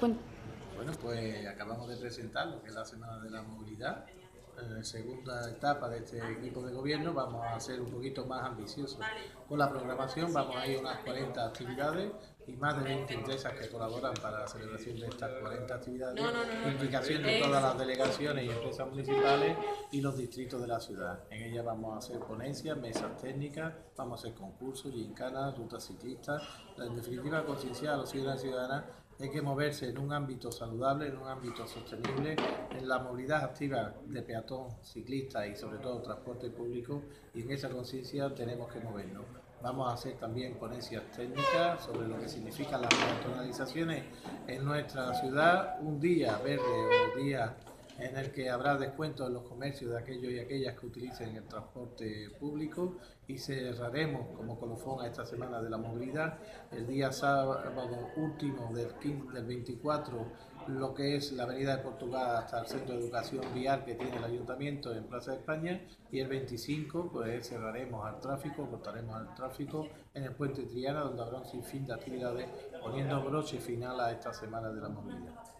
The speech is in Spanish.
Cuen- Bueno, pues acabamos de presentar lo que es la Semana de la Movilidad. Segunda etapa de este equipo de gobierno vamos a ser un poquito más ambiciosos. Con la programación vamos a ir a unas 40 actividades y más de 20 empresas que colaboran para la celebración de estas 40 actividades, implicación de todas las delegaciones y empresas municipales y los distritos de la ciudad. En ellas vamos a hacer ponencias, mesas técnicas, vamos a hacer concursos, gincanas, rutas ciclistas, en definitiva concienciar a los ciudadanos y ciudadanas. Hay que moverse en un ámbito saludable, en un ámbito sostenible, en la movilidad activa de peatón, ciclista y sobre todo transporte público, y en esa conciencia tenemos que movernos. Vamos a hacer también ponencias técnicas sobre lo que significan las peatonalizaciones en nuestra ciudad, un día verde o día en el que habrá descuentos en los comercios de aquellos y aquellas que utilicen el transporte público, y cerraremos como colofón a esta Semana de la Movilidad el día sábado último del 24 lo que es la Avenida de Portugal hasta el Centro de Educación Vial que tiene el Ayuntamiento en Plaza de España, y el 25 pues cerraremos al tráfico, cortaremos al tráfico en el Puente Triana, donde habrá un sinfín de actividades poniendo broche final a esta Semana de la Movilidad.